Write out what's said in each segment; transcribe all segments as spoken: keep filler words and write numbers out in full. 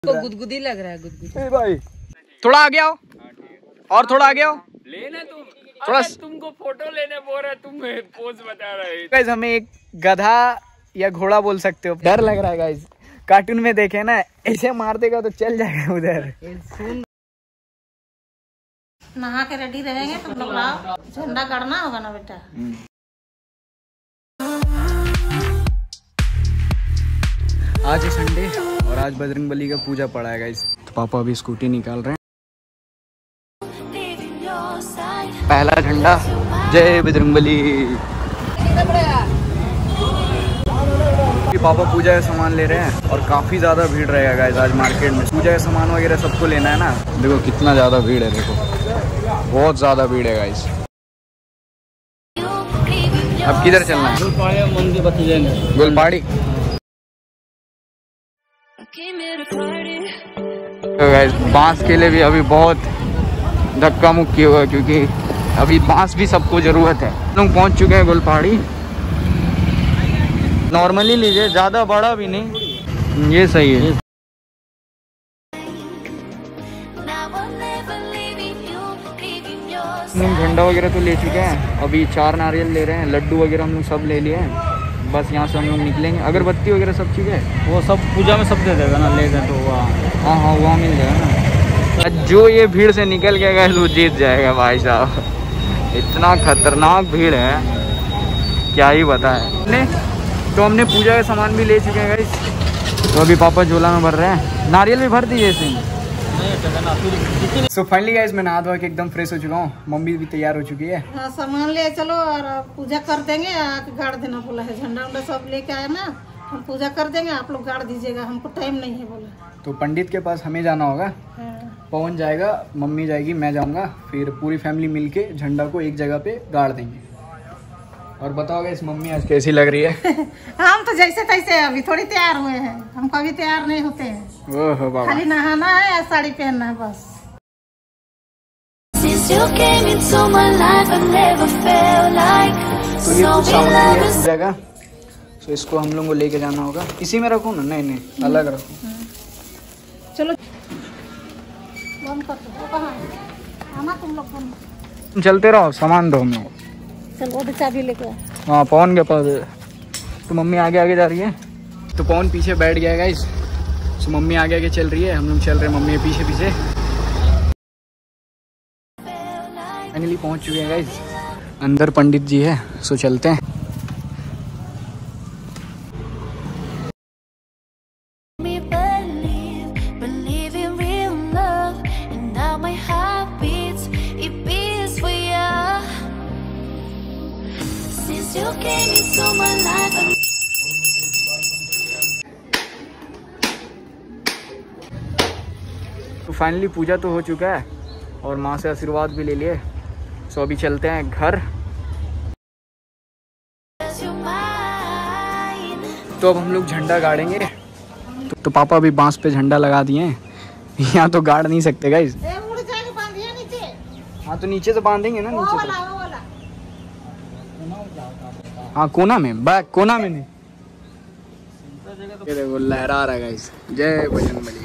तो गुदगुदी लग रहा है गुदगुदी। भाई थोड़ा आगे आओ और थोड़ा आगे आओ। लेना तुम थोड़ा तुमको फोटो लेने बोल रहा, तुम पोज बता रहे। गाइस हमें एक गधा या घोड़ा बोल सकते हो, डर लग रहा है गाइस। कार्टून में देखे ना, ऐसे मार देगा तो चल जाएगा उधर। नहा के रेडी रहेंगे तुम लोग, लाओ झंडा गाड़ना होगा ना बेटा। आज है संडे और आज बजरंगबली का पूजा पड़ा है गाइस। तो पापा अभी स्कूटी निकाल रहे हैं। पहला झंडा, जय बजरंगबली। पापा पूजा का सामान ले रहे हैं और काफी ज्यादा भीड़ रहेगा गाइस आज मार्केट में। पूजा का सामान वगैरह सबको लेना है ना। देखो कितना ज्यादा भीड़ है, देखो बहुत ज्यादा भीड़ है गाइस। अब किधर चलना है? गुलपाड़ी मंदिर बता जाएंगे। गुलपाड़ी तो गाइस बांस के लिए भी अभी बहुत धक्का मुक्की हुआ, क्योंकि अभी बांस भी सबको जरूरत है। लोग पहुंच चुके हैं गुलपाड़ी। नॉर्मली लीजिए, ज्यादा बड़ा भी नहीं, ये सही है। हम झंडा वगैरह तो ले चुके हैं, अभी चार नारियल ले रहे हैं, लड्डू वगैरह हम लोग सब ले लिए हैं। बस यहाँ से हम लोग निकलेंगे। अगरबत्ती वगैरह सब चीज़ें वो सब पूजा में सब दे देगा ना, ले जाए तो वहाँ। हाँ हाँ वहाँ मिल जाएगा ना। जो ये भीड़ से निकल के गए वो जीत जाएगा भाई साहब। इतना खतरनाक भीड़ है क्या ही बताए। ने तो हमने पूजा का सामान भी ले चुके हैं गाइस। तो अभी पापा झोला में भर रहे हैं। नारियल भी भर दिए इसे। सो फाइनली गाइस मैं नहा धो के एकदम फ्रेश हो चुका हूँ। मम्मी भी तैयार हो चुकी है। हाँ, सामान ले चलो और पूजा कर देंगे। आके गाड़ देना बोला है, झंडा उंडा सब लेके आए ना, हम पूजा कर देंगे, आप लोग गाड़ दीजिएगा, हमको टाइम नहीं है बोला। तो पंडित के पास हमें जाना होगा। हाँ। पवन जाएगा, मम्मी जाएगी, मैं जाऊँगा, फिर पूरी फैमिली मिलके झंडा को एक जगह पे गाड़ देंगे। और बताओ इस मम्मी आज कैसी लग रही है? हम तो जैसे तैसे अभी थोड़ी तैयार हुए हैं, हम कभी तैयार नहीं होते हैं। ओहो बाबा, खाली नहाना है या साड़ी पहनना है बस। तो ये कुछ सामान है पूजा का, तो इसको हम लोग को लेके जाना होगा। इसी में रखो ना? नहीं नहीं अलग रखो। चलो बंद कर दो। कहाँ आना तुम लोग? तुम चलते रहो, सामान दो हम लोग। चलो वो चाबी लेके आ। हाँ पवन के पास। तो मम्मी आगे आगे जा रही है, तो पवन पीछे बैठ गया गाइस। तो मम्मी आगे आगे चल रही है, हम लोग चल रहे हैं मम्मी के पीछे पीछे। फाइनली पहुंच चुके हैं गाइस। अंदर पंडित जी है, सो चलते हैं। तो फाइनली पूजा तो हो चुका है और माँ से आशीर्वाद भी ले लिए। सो अभी चलते हैं घर। तो अब हम लोग झंडा गाड़ेंगे। तो, तो पापा अभी बांस पे झंडा लगा दिए हैं। यहाँ तो गाड़ नहीं सकते गाइस। हाँ तो नीचे से बांधेंगे ना, नीचे से। हाँ कोना में, बैक कोना में नहीं। ये देखो लहरा रहा है गाइस, जय बजरंगबली।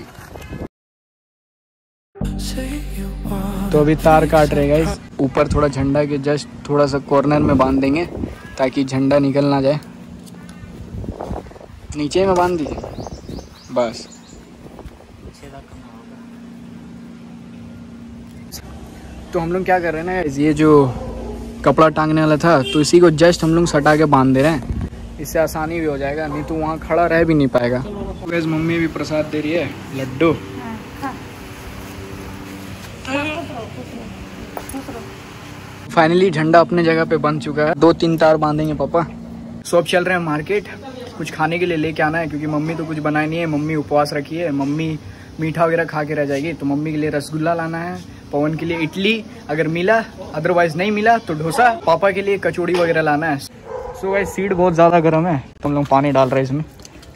तो अभी तार काट रहे गाइस। ऊपर थोड़ा झंडा के जस्ट थोड़ा सा कॉर्नर में बांध देंगे ताकि झंडा निकल ना जाए। नीचे में बांध दीजिए बस। तो हम लोग क्या कर रहे हैं ना, ये जो कपड़ा टांगने वाला था तो इसी को जस्ट हम लोग सटा के बांध दे रहे हैं। इससे आसानी भी हो जाएगा, नहीं तो वहाँ खड़ा रह भी नहीं पाएगा। तो मम्मी भी प्रसाद दे रही है, लड्डू। फाइनली झंडा अपने जगह पे बन चुका है। दो तीन तार बांधेंगे पापा। सो अब चल रहे हैं मार्केट, कुछ खाने के लिए लेके आना है, क्योंकि मम्मी तो कुछ बनाई नहीं है। मम्मी उपवास रखी है, मम्मी मीठा वगैरह खा के रह जाएगी। तो मम्मी के लिए रसगुल्ला लाना है, पवन के लिए इडली अगर मिला, अदरवाइज नहीं मिला तो डोसा। पापा के लिए कचौड़ी वगैरह लाना है। सो भाई सीड बहुत ज़्यादा गर्म है, तो हम लोग पानी डाल रहे हैं इसमें।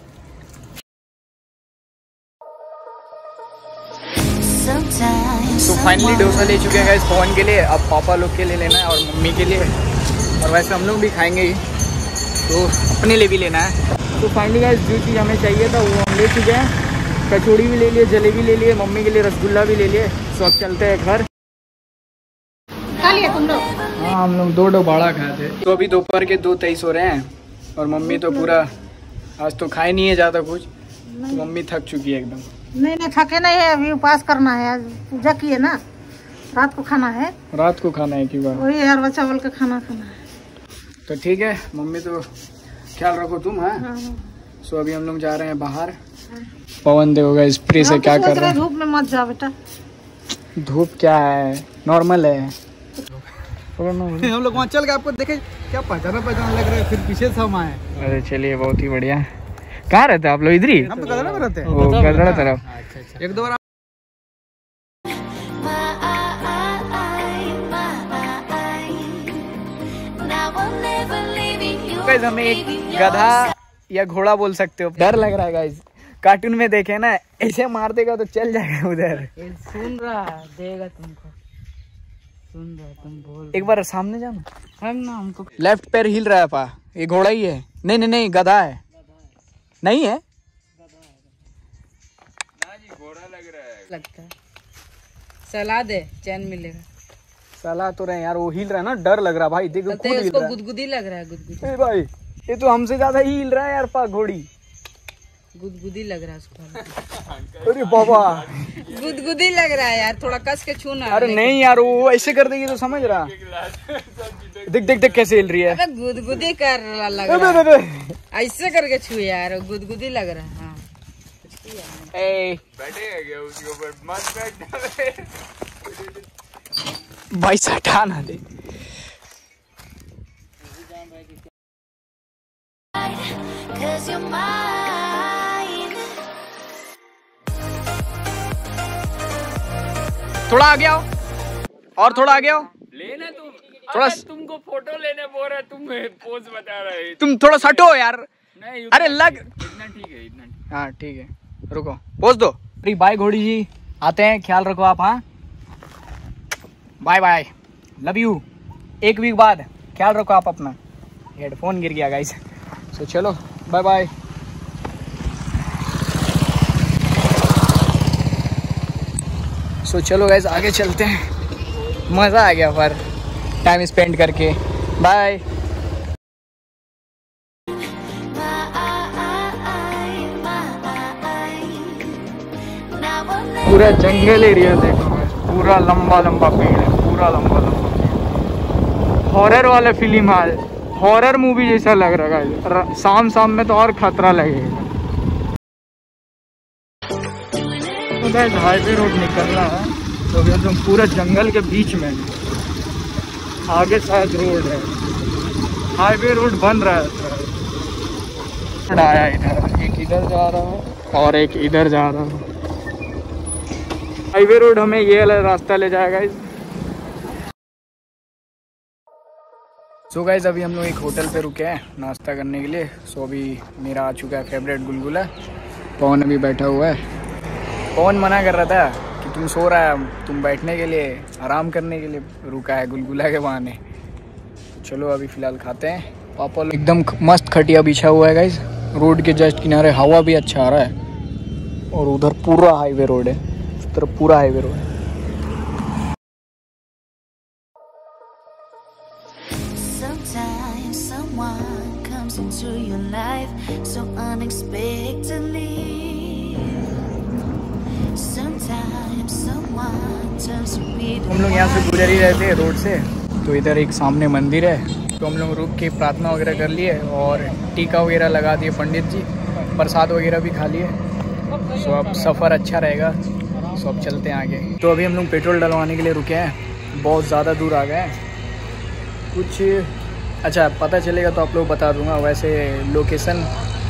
तो फाइनली डोसा ले चुके हैं गाइस पवन के लिए। अब पापा लोग के लिए लेना है और मम्मी के लिए, और वैसे हम लोग भी खाएंगे ही, तो अपने लिए भी लेना है। तो फाइनली गाइस जो चीज़ हमें चाहिए था वो हम ले चुके हैं। कचौड़ी भी ले लिए, जलेबी ले लिए, मम्मी के लिए रसगुल्ला भी ले लिए। सो अब चलते हैं घर। खा लिया तुम लोग? हाँ हम लोग दो दो बाड़ा खाए थे। तो अभी दोपहर के दो तेईस हो रहे हैं और मम्मी तो पूरा आज तो खाए नहीं है ज़्यादा कुछ, तो मम्मी थक चुकी है एकदम। नहीं नहीं थके नहीं है, अभी उपवास करना है, आज पूजा की है ना, रात को खाना है। रात को खाना है क्यों? वही अरवा चावल का खाना खाना है। तो ठीक है मम्मी, तो ख्याल रखो तुम। हाँ हाँ। सो अभी हम लोग जा रहे हैं बाहर। पवन देखोगा स्प्रे से क्या कर रहा है। धूप में मत जाओ बेटा। धूप क्या है, नॉर्मल है। हम लोग वहाँ चल गए, आपको देखे क्या पहचाना पहचाना लग रहा है, फिर पीछे से हम आए। अरे चलिए बहुत ही बढ़िया। कहाँ रहते आप लोग? इधर ही? हम तो गदड़ा में रहते हैं। वो गदड़ा तरफ। एक दो बार गाइस हमें एक गधा या घोड़ा बोल सकते हो, डर लग रहा है गाइस। कार्टून में देखे ना, ऐसे मार देगा तो चल जाएगा उधर। सुन रहा देगा तुमको, सुन रहा तुम बोल। एक बार सामने जाना। हम ना हमको लेफ्ट पैर हिल रहा है पा, ये घोड़ा ही है? नहीं नहीं नहीं गधा है। नहीं है? लगता है सलाह दे, चैन मिलेगा। सलाह तो रहे यार, वो हिल रहा है ना, डर लग रहा भाई। देखो खुद हिल उसको रहा है। गुदगुदी लग रहा है, गुदगुदी। ए भाई ये तो हमसे ज्यादा ही हिल रहा है यार पा, घोड़ी। गुदगुदी लग रहा है उसको। अरे बाबा गुदगुदी लग रहा है यार, थोड़ा कस के छूना। अरे नहीं यार, वो ऐसे कर देगी तो समझ रहा। देख देख देख कैसे हिल रही है। अबे गुदगुदी कर रहा लग रहा है, ऐसे करके छू यार, गुदगुदी लग रहा है। हाँ ए बैठेगा उसके ऊपर, मत बैठ। भाई हटा ना दे। थोड़ा आगे आओ, और थोड़ा आगे आओ। लेना तुम थोड़ा अबे तुमको फोटो लेने बोल रहा, तुम पोज बता रहे। तुम थोड़ा सटो यार। नहीं अरे लग, इतना ठीक है, इतना ठीक। हाँ ठीक है, रुको पोज दो। अरे बाय घोड़ी जी, आते हैं, ख्याल रखो आप। हाँ बाय बाय, लव यू। एक वीक बाद ख्याल रखो आप अपना। हेडफोन गिर गया गाइस। सो चलो बाय बाय। सो चलो गाइस आगे चलते हैं। मज़ा आ गया पर टाइम स्पेंड करके। बाय। पूरा जंगल एरिया देखो, पूरा लंबा लंबा पेड़ है, पूरा लंबा लंबा। हॉरर वाला फिल्म है, हॉरर मूवी जैसा लग रहा है। शाम शाम में तो और खतरा लगेगा। हाईवे रोड निकलना है, तो अभी हम पूरा जंगल के बीच में, आगे शायद रोड है। हाईवे रोड बन रहा है। आया इधर, एक इधर जा रहा है और एक इधर जा रहा है। हाईवे रोड हमें ये वाला रास्ता ले जाएगा। सो गाइज अभी हम लोग एक होटल पे रुके हैं नाश्ता करने के लिए। सो अभी मेरा आ चुका है फेवरेट गुलगुला। पवन अभी बैठा हुआ है। पवन मना कर रहा था कि तुम सो रहा है, तुम बैठने के लिए, आराम करने के लिए रुका है गुलगुला के बहाने। चलो अभी फ़िलहाल खाते हैं। पापा एकदम मस्त खटिया बिछा हुआ है गाइज, रोड के जस्ट किनारे। हवा भी अच्छा आ रहा है और उधर पूरा हाईवे रोड है, उस तरफ पूरा हाईवे रोड है। Sometimes someone comes into your life so unexpectedly. Sometimes someone turns to be the हम लोग यहाँ से गुजर ही रहे थे रोड से, तो इधर एक सामने मंदिर है, तो हम लोग रुक के प्रार्थना वगैरह कर लिए और टीका वगैरह लगा दिए पंडित जी, प्रसाद वगैरह भी खा लिए। सो अब सफ़र अच्छा रहेगा। सो अब चलते हैं आगे। तो अभी हम लोग पेट्रोल डलवाने के लिए रुके हैं, बहुत ज़्यादा दूर आ गए हैं। कुछ अच्छा पता चलेगा तो आप लोग बता दूंगा। वैसे लोकेशन,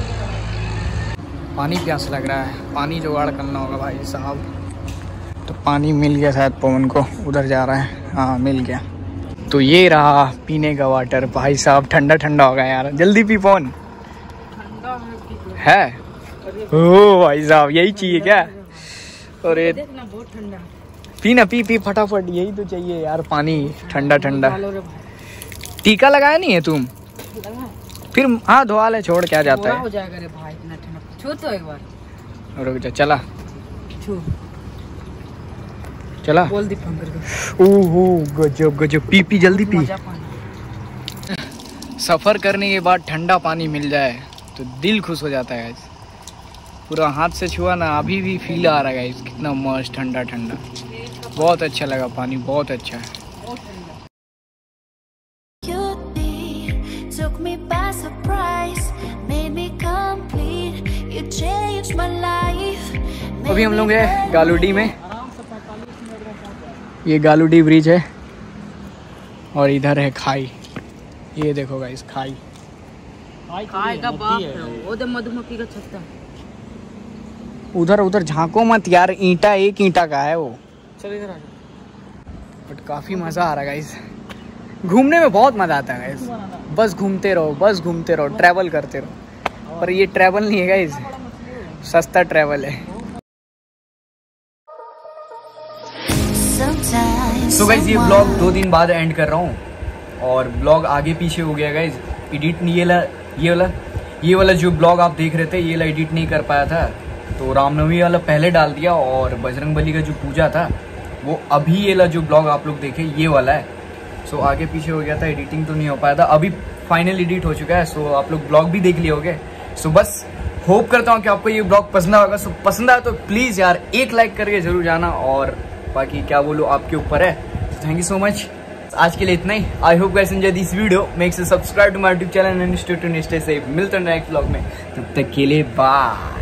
पानी प्यास लग रहा है, पानी जुगाड़ करना होगा भाई साहब। तो पानी मिल गया शायद पवन को, उधर जा रहा है। हाँ मिल गया। तो ये रहा पीने का वाटर भाई साहब, ठंडा ठंडा होगा यार, जल्दी पी पवन। है ओ भाई साहब यही चाहिए क्या? अरे देखना बहुत ठंडा। पी ना, पी पी फटाफट, यही तो चाहिए यार, पानी ठंडा ठंडा। टीका लगाया नहीं है तुम? फिर हाँ धोआ ले, छोड़ क्या जाता हो है। जाएगा रे भाई, इतना ठंडा। छू तो एक बार। रुक जा, चला छू चला। बोल दीपंकर को। ओहो गजब गजब, पी पी जल्दी पी। मजा पानी। सफ़र करने के बाद ठंडा पानी मिल जाए तो दिल खुश हो जाता है गाइस। पूरा हाथ से छुआ ना, अभी भी फील आ रहा है गाइस, कितना मस्त ठंडा ठंडा। बहुत अच्छा लगा पानी, बहुत अच्छा है। Took me by surprise, made me complete. You changed my life. अभी हम लोग हैं गालूडी में। ये गालूडी ब्रिज है और इधर है खाई। ये देखो गाइस खाई। खाए का बाप है, वो तो मधुमक्खी का छत्ता। उधर उधर झांको मत यार, ईंटा एक ईंटा का है वो। चल इधर आ जा। बट काफ़ी मज़ा आ रहा है गाइस, घूमने में बहुत मज़ा आता है गाइस। बस घूमते रहो, बस घूमते रहो, ट्रैवल करते रहो। पर ये ट्रैवल नहीं है गाइस, सस्ता ट्रैवल है। सो गाइस ये ब्लॉग दो दिन बाद एंड कर रहा हूँ और ब्लॉग आगे पीछे हो गया गाइस। एडिट नहीं, ये वाला ये वाला ये वाला जो ब्लॉग आप देख रहे थे ये वाला एडिट नहीं कर पाया था, तो रामनवमी वाला पहले डाल दिया और बजरंगबली का जो पूजा था वो अभी ये वाला जो ब्लॉग आप लोग देखे ये वाला है। सो so, आगे पीछे हो गया था, एडिटिंग तो नहीं हो पाया था। अभी फाइनल एडिट हो चुका है। सो so, आप लोग ब्लॉग भी देख लिए होंगे। सो so, बस होप करता हूँ कि आपको ये ब्लॉग पसंद आएगा। सो so, पसंद आया तो प्लीज़ यार एक लाइक करके जरूर जाना, और बाकी क्या बोलूँ आपके ऊपर है। थैंक यू सो मच, आज के लिए इतना ही। I hope guys enjoy this video, make sure subscribe to my YouTube channel and stay tuned, stay safe. मिलते हैं नेक्स्ट ब्लॉग में, तब तक के लिए बाय।